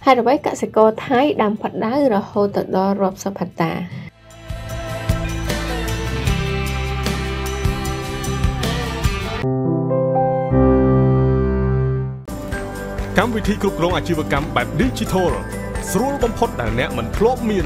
hai đầu bấy cả sẽ có thái đam phật đá rồi hô tự đó rộp sập phật tà camวิธีគ្រប់គ្រងអាជីវកម្មបែប Digital ស្រួលបំផុតដែលអ្នកមិនធ្លាប់មាន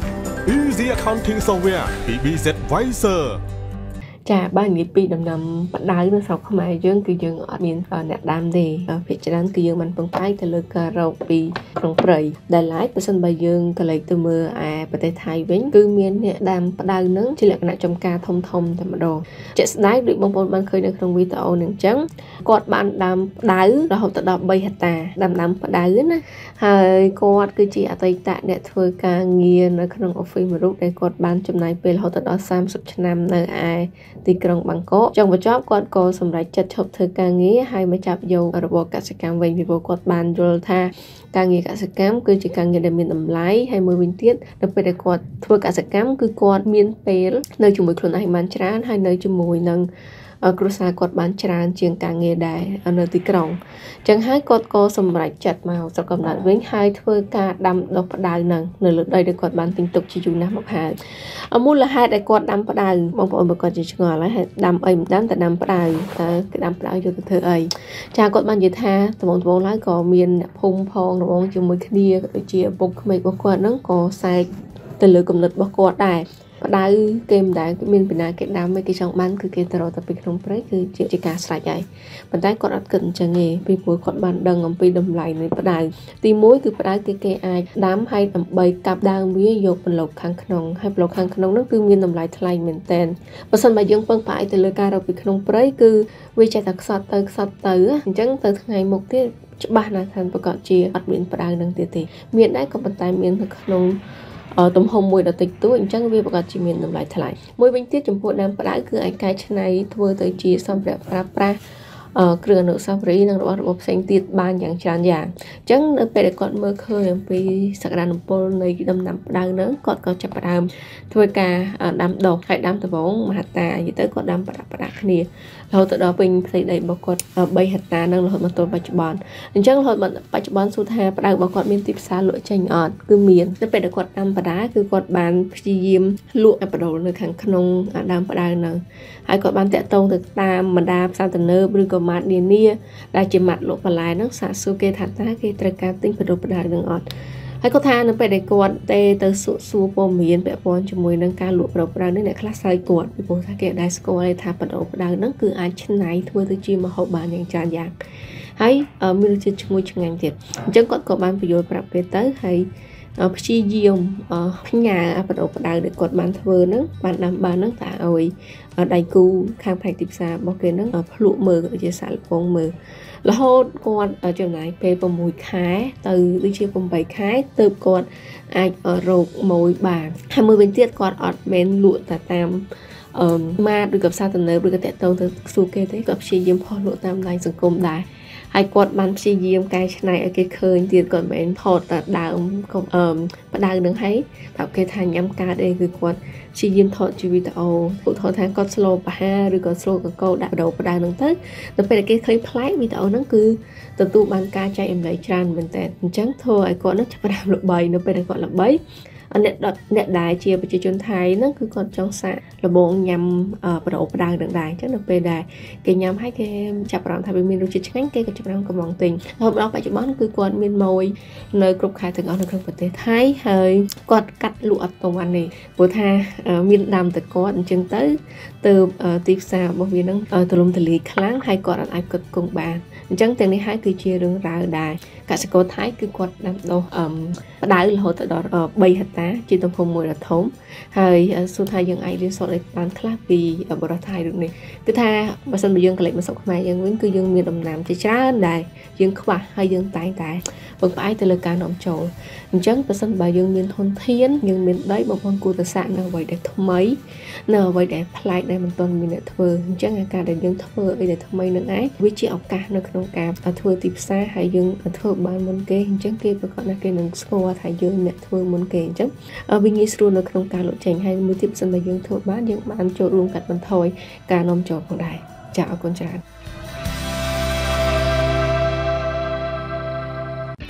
Easy Accounting Software ពី BZ Visor ចាបើនិយាយពីដំណាំបដៅនៅស្រុកខ្មែរយើងគឺយើងអត់មានអ្នកដាំទេភាគច្រើនគឺយើងមិនពឹងផ្អែកទៅលើការរកពីក្នុងព្រៃដែលឡែកបើសិនបើយើងក៏លេចទៅមើលឯប្រទេសថៃវិញគឺមានអ្នកដាំបដៅហ្នឹងជាលក្ខណៈចំការធំតែម្ដងជាក់ស្ដែងដូចបងប្អូនបានឃើញនៅក្នុងវីដេអូនេះអញ្ចឹងគាត់បានដាំផ្ដៅរហូតដល់3ហិកតាដាំផ្ដៅណាហើយគាត់គឺជាអតីតអ្នកធ្វើការងារនៅក្នុង Office មួយរូបដែលគាត់បានចំណាយពេលរហូតដល់30ឆ្នាំនៅឯទីក្រុងបាងកកចុងបញ្ចប់គាត់ក៏សម្រេចចិត្តឈប់ធ្វើការងារហើយមកចាប់យករបរកសិកម្មវិញពីព្រោះគាត់បានយល់ថាការងារកសិកម្មគឺជាការងារដែលមានតម្លៃហើយមួយវិញទៀតនៅពេលដែលគាត់ធ្វើកសិកម្មគឺគាត់មានពេលនៅជាមួយខ្លួនឯងបានច្រើនហើយនៅជាមួយនឹងគ្រួសារគាត់បានច្រើនជាងការងារដែរនៅទីក្រុងអញ្ចឹងហើយគាត់ក៏សម្រេចចិត្តមកស្រុកកំណើតវិញហើយធ្វើការដាំដុះផ្ដៅនឹងនៅលើដីដែលគាត់បានទិញទុកជាយូរណាស់មកហើយមូលហេតុដែលគាត់ដាំផ្ដៅបងប្អូនបើគាត់ជាឆ្ងល់ហើយដាំអីមិនដាំតែដាំផ្ដៅតើគេដាំផ្ដៅយកទៅធ្វើអីចាគាត់បាននិយាយថាដំបូងឡើយក៏មានអ្នកភូមិផងដំបូងជាមួយគ្នាដូចជាឪពុកក្មេករបស់គាត់ហ្នឹងក៏សែកទៅលើគំនិតរបស់គាត់ដែរផ្ដៅគេមិនដែលមានពីណាគេដាំឯគេចង់បានគឺគេទៅរកទៅពីក្នុងព្រៃគឺជាការស្រេចហើយប៉ុន្តែគាត់អត់គិតអញ្ចឹងទេពីព្រោះគាត់បានដឹងអំពីតម្លៃនៃផ្ដៅទី1គឺផ្ដៅគេអាចដាំហើយដើម្បីកាប់ដើមវាយកប្លុកខាងក្នុងហើយប្លុកខាងក្នុងនោះគឺមានតម្លៃថ្លៃមែនតើបើសិនបើយើងពឹងផ្អែកទៅលើការរកពីក្នុងព្រៃគឺវាចេះតែខ្សត់ទៅអញ្ចឹងទៅថ្ងៃមុខទៀតច្បាស់ណាស់ថាប្រកាសជាអត់មានផ្ដៅនឹងទៀតទេមានដែរក៏ប៉ុន្តែមាននៅក្នុងទំហំមួយដ៏តិចតួចអញ្ចឹងវាប្រកាសជាមានតម្លៃថ្លៃមួយវិញទៀតចំពោះដើមផ្ដៅគឺអាចកែច្នៃធ្វើទៅជាសម្ភារៈប្រើប្រាស់គ្រឿងអនុស្សាវរីយ៍និងរបស់ផ្សេងទៀតបានយ៉ាងច្រើនយ៉ាងអញ្ចឹងនៅពេលដែលគាត់មើលឃើញអំពីសក្តានុពលនៃដំណាំផ្ដៅហ្នឹងគាត់ក៏ចាប់ផ្ដើមធ្វើការដាំដុះហើយដាំដំបងមហត្តានិយាយទៅគាត់ដាំប្រដាក់គ្នារហូតដល់ពេញផ្ទៃដីរបស់គាត់3ហិកតានឹងរហូតមកទល់បច្ចុប្បន្នអញ្ចឹងរហូតមកបច្ចុប្បន្នសួរថាផ្ដៅរបស់គាត់មានទីផ្សារលក់ចេញអត់គឺមាននៅពេលដែលគាត់ដាំផ្ដាគឺគាត់បានព្យាយាមលក់បដូរនៅខាងក្នុងដើមផ្ដៅហ្នឹងហើយគាត់បានតាក់ទងទៅតាមបណ្ដាផ្សារទំនើបឬក៏ម៉ាត់នានាដែលជាម៉ាត់លក់បន្លែហ្នឹងសាកសួរគេថាតើគេត្រូវការទិញបដូរផ្ដៅនឹងអត់ហើយគាត់ថានៅពេលដែលគាត់ទៅសួរព័ត៌មានពាក់ព័ន្ធជាមួយនឹងការលក់ប្រដៅនេះអ្នកខ្លះស្អីគាត់ពីព្រោះថាគេអត់ដែលស្គាល់ថាបដូរផ្ដៅហ្នឹងគឺអាចច្នៃធ្វើទៅជាម្ហូបបានយ៉ាងច្រើនយ៉ាងហើយមានរសជាតិឈ្ងុយឆ្ងាញ់ទៀតអញ្ចឹងគាត់ក៏បានបញ្យល់ប្រាប់គេទៅហើយព្យាយាមផ្ញើបដូរផ្ដៅដែលគាត់បានធ្វើហ្នឹងបានដាំបានហ្នឹងតែឲ្យដៃគូខាងផ្នែកទីផ្សាររបស់គេហ្នឹងភ្លក់មើលជាសាកល្បងមើលរហូតគាត់ចំណាយពេល6ខែទៅដូចជា8ខែទើបគាត់អាចរកម៉ួយបានហើយមួយវិញទៀតគាត់អត់មែនលក់តែតាមម៉ាតឬក៏ផ្សារទំនើបឬក៏តាក់ទងទៅសួរគេទេគាត់ព្យាយាមផុសលក់តាមឡាញសង្គមដែរហើយគាត់បានព្យាយាមកែច្នៃឲ្យគេឃើញទៀតគាត់មិនមែនថតតែដើមផ្ដៅនឹងហើយប្រាប់គេថាញ៉ាំកើតអីគឺគាត់ព្យាយាមថតជាវីដេអូឧទាហរណ៍ថាគាត់ស្លូបអាហារឬក៏ស្លូកកោដាក់បដូរផ្ដៅនឹងទៅដល់ពេលគេឃើញប្លែកវីដេអូហ្នឹងគឺទទួលបានការចែករំលែកច្រើនមែនតើអញ្ចឹងធ្វើឲ្យគាត់នឹងចាប់ផ្ដើមល្បីនៅពេលដែលគាត់ល្បីអ្នកដែលជាប្រជាជនថៃហ្នឹងគឺគាត់ចង់សាកល្បងញ៉ាំបដូរផ្ដៅនឹងដែរអញ្ចឹងនៅពេលដែលគេញ៉ាំហើយគេចាប់អារម្មណ៍ថាវាមានរសជាតិឆ្ងាញ់គេក៏ចាប់អារម្មណ៍កំងទិញរហូតដល់បច្ចុប្បន្នគឺគាត់មានម៉ួយនៅគ្រប់ខេត្តទាំងអស់នៅក្នុងប្រទេសថៃហើយគាត់កាត់លក់អត់ទាន់ទេព្រោះថាមានដាំតែគាត់អញ្ចឹងទៅទីផ្សាររបស់វាហ្នឹងទូលំទូលាយខ្លាំងហើយគាត់អាចផ្គត់ផ្គង់បានអញ្ចឹងទាំងនេះហើយគឺជារឿងរ៉ាវដែរកសិករថៃគឺគាត់ដាំដុះផ្ដៅរហូតដល់3ហិកតាជាទំហំមួយដ៏ធំហើយសួរថាយើងអាចរៀនសូត្របានខ្លះពីបរិស្ថានរូបនេះគឺថាបើសិនបើយើងកលេចមកស្រុកខ្មែរយើងវិញគឺយើងមានដំណាំជាច្រើនដែរយើងខ្វះហើយយើងតែងតែពឹងផ្អែកទៅលើការនាំចូលអញ្ចឹងបើសិនបើយើងមានធនធានយើងមានដីបងប្អូនគួរតែសាកនៅអ្វីដែលថ្មីនៅអ្វីដែលប្លែកដែលមិនទាន់មានអ្នកធ្វើអញ្ចឹងការដែលយើងធ្វើអីដែលថ្មីនឹងឯងវាជាឱកាសនៅក្នុងការធ្វើទីផ្សារហើយយើងធ្វើបានមុនគេអញ្ចឹងគេប្រកាសថាគេនឹងស្គាល់ថាយើងអ្នកធ្វើមុនគេអញ្ចឹងវាងាយស្រួលនៅក្នុងការលក់ចេញហើយមួយទៀតបើសិនបើយើងធ្វើបានយើងបានចូលរួមកាត់បន្ថយការនាំចូលផងដែរចា៎អរគុណច្រើនក្រុម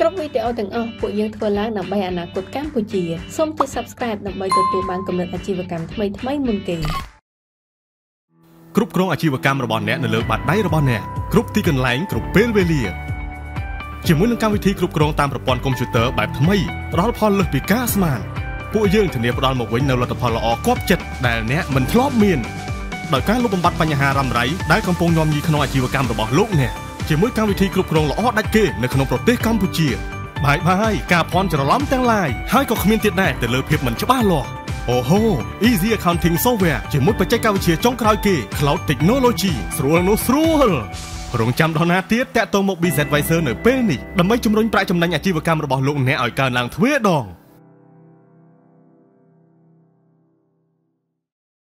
គ្រប់វីដេអូទាំងអស់ពួកយើងធ្វើឡើងដើម្បីអនាគតកម្ពុជាសូមចុច Subscribe ដើម្បីទទួលបានគំនិតអាជីវកម្មថ្មីៗមុនគេគ្រប់គ្រងអាជីវកម្មរបស់អ្នកនៅលើបាតដៃរបស់អ្នកគ្រប់ទីកន្លែងគ្រប់ពេលវេលាជាមួយនឹងកម្មវិធីគ្រប់គ្រងតាមប្រព័ន្ធកុំព្យូទ័របែបថ្មីផ្ដល់ផលលើសពីការស្មានពួកយើងធានាផ្ដល់មកវិញនូវលទ្ធផលល្អគាប់ចិត្តដែលអ្នកមិនធ្លាប់មានដោយការលុបបំបាត់បញ្ហារ៉ាំរ៉ៃដែលកំពុងញោមញីក្នុងអាជីវកម្មរបស់លោកអ្នកជាមួយកម្មវិធីគ្រប់គ្រងល្អដាច់គេនៅក្នុងប្រទេសកម្ពុជាបាយការភ័ន្តច្រឡំទាំងឡាយហើយក៏គ្មានទៀតដែរទៅលើភាពមិនច្បាស់លាស់អូហូ Easy Accounting Software ជាមួយបច្ចេកវិទ្យាចុងក្រោយគេ Cloud Technology ស្រួលនោះស្រួលរងចាំដល់ណាទៀតតាក់ទងមក BZ Advisor នៅពេលនេះដើម្បីជំរុញប្រាក់ចំណេញអាជីវកម្មរបស់លោកអ្នកឲ្យកើនឡើងទ្វេដង